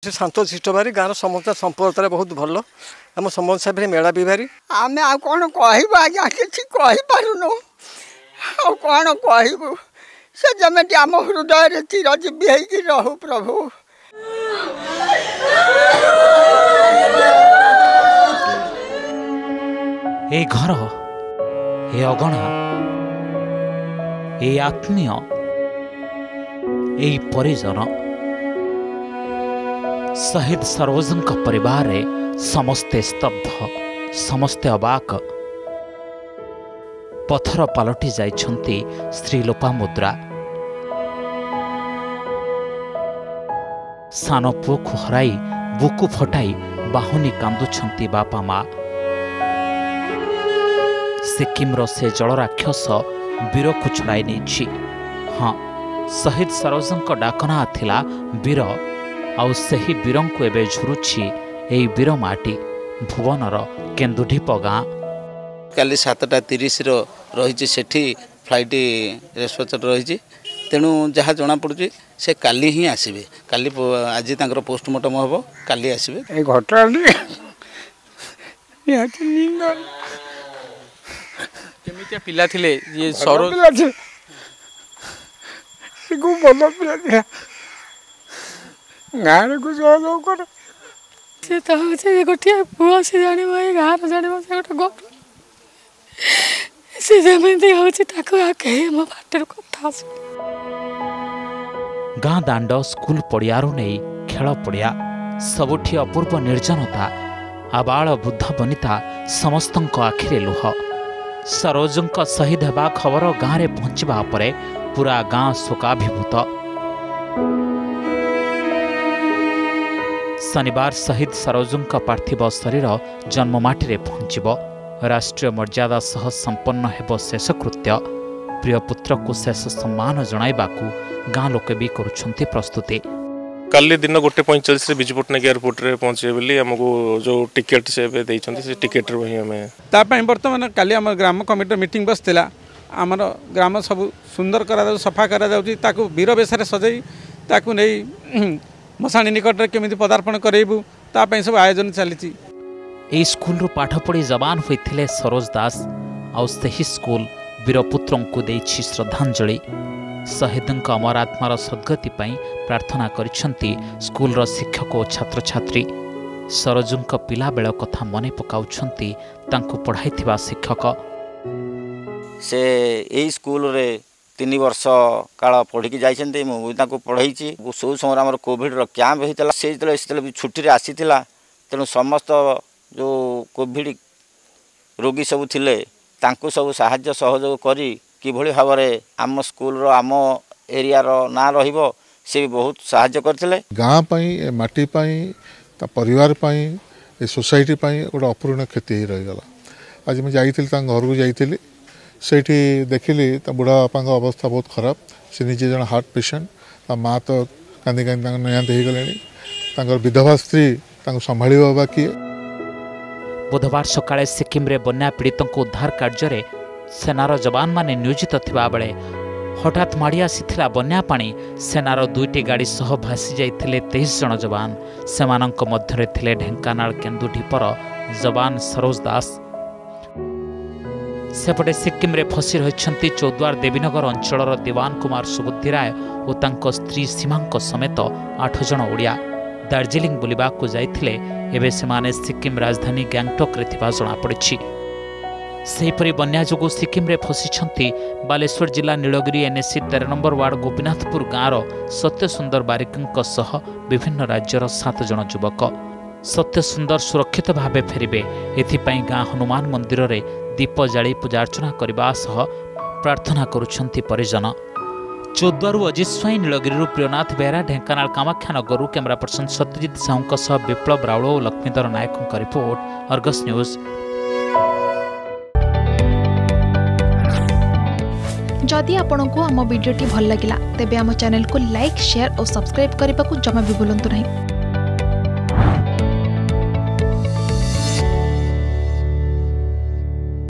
शांत शिष्ट भारी गाँव समस्त संपर्कता बहुत भल आम समस्त साहब मेला भी भारी आम आ कौन कहबू आज्ञा किसी कहीपरूनु आ कौन कहबू से जमी आम हृदय चिरजीवी होगी रहू प्रभु। ए घर ए अगणा ए आत्मीय ए परिजन शहीद सरोजन का परिवार रे समस्ते स्तब्ध समस्ते अबाक पथर पलटि जाइछंती श्री लोपामुद्रा सान पुओ को हराई बुकु फटाई बाहुनी कांदुछंती बापा माँ सिक्किम से जल राक्षस वीर को छड़ाई नहीं। हाँ शहीद सरोजन का डाकना थिला वीर आउ सही वीर को एबे झुरुछि एई वीर माटी भुवनर केन्दुढीप गाँ काली 7:30 रही सेठी फ्लाइट रेस्पच रही तेणु जहाँ जना पड़ुछि से काली ही आसबे काली आज तांकर पोस्टमार्टम हम काली आसबे घटना केमितिया पिला थिले ये सरोज से को बल पिला थिला गाँव को सहयोग कर से तो होचे गोटिया पुआ से जाने भाई गाँव जाने से गोटे गप से जमीन होचे ताको आ कहे मो बाटर कथा गाँ दांड स्कूल पड़ियारू नहीं खेल पड़िया सबुठी अपूर्व निर्जनता आबाल बुद्ध बनिता समस्तंक आखिरे लुह सरोजन शहीद होगा खबर गाँव में पहुंचवा परे पूरा गाँ शोकाभिभूत। शनिवार शहीद सरोजन पार्थिव शरीर जन्ममाटी में पहुंचब राष्ट्रीय मर्यादा सह संपन्न हेब शेषकृत्य प्रिय पुत्र को शेष सम्मान जणाइबाकू गाँ लोके भी करुछंती प्रस्तुति। काली दिन 1:45 विजु पट्टनायक एयरपोर्ट रे पहुंचे बोली हमको जो टिकेट से देइछंती से टिकेट रे हमें तापाई बर्तमान काली आम ग्राम कमिटी मीटिंग बसला आमर ग्राम सब सुंदर करा सफा करा ताकू वीर बेशरे सजाई ताकू नहीं मशाणी निकट में केमी पदार्पण करेबू तापाई सब आयोजन चली। ए स्कूल रो पाठ पढ़ी जवान होइथिले सरोज दास आउ सही स्कूल वीरपुत्र को देछि श्रद्धांजलि शहीद अमर आत्मार सद्गति प्रार्थना करिछंती स्कूल रो शिक्षक और छात्र छात्री सरोजुन पिला बेल कथा मने पकाउछंती तांको पढ़ाइथिबा शिक्षक से एई स्कूल रे 3 वर्ष काल पढ़ी जाइछंती मु तांको पढ़ाइछि सो समय हमर कोविड रो कैंप हेतला से जतले छुट्टी रे आसीथिला तेणु समस्त जो कोविड रोगी सब थिले तांको सब साहाय्य सहयोग करी किभଳି भाବରେ आम स्कूल रो आम एरिया रो ना रहिबो से भी बहुत साहाय्य करथिले। गाँ पई माटी पई ता परिवार पई ए सोसाइटी पई गोटे अपूर्ण क्षति ही रही गला। आज मैं जाइथिल ता घर को जाइथिली सेठी देखिली ता बुढ़ा बापा का अवस्था बहुत खराब से निजे जन हार्ट पेशेंट ता माँ तो कांदी कांदी नयांत हो गले विधवा स्त्री संभाल बाकी। बुधवार सकाळे सिक्किम रे बन्या पीड़ितों को उद्धार कार्य रे सेनार जवान माने नियोजित थिबा बेले हठात माड़ी आसीथिला बन्या पानी सेनार 2टी गाड़ी सह भासी जाइथिले 23 जन जवान सेमानंक मध्यरे थिले ढेंकानाल केन्दुढीपर जवान सरोज दास। सेपटे सिक्किम रे फसी रहिछंती चौद्वार देवीनगर अंचलर दीवान कुमार सुबुद्धि राय और तांको स्त्री सीमांक समेत 8 जन ओडिया दार्जिलिंग बुलिबा को जाइथिले एबे सेमाने सिक्किम राजधानी गैंगटक रे थिबा जणा पड़िछि। सेहीपरि बन्या जोगु सिक्किम रे फसिछंती बालेश्वर जिला Nilgiri NSC 13 number ward Gopinathpur गाँवर सत्य सुंदर बारिकंक सह विभिन्न राज्यर 7 जन युवक सत्य सुंदर सुरक्षित भावे फेरिबे एथिपाई गाँ हनुमान मंदिर रे दीप जाली पूजार्चना करबा सह प्रार्थना करुछंती परिजन। चौद्वारू अजित स्वाई नीलगिरी प्रियनाथ बेहरा ढेंकानाल कामाख्यानगर कैमरा पर्सन सत्यजित साहू सह विप्लव राउल और Laxmidhar Nayak report Argus news. जदि आपंक आम भिडी भल लगा तेब आम चैनल को लाइक शेयर और सब्सक्राइब करने को जमा भी भूलु नहीं।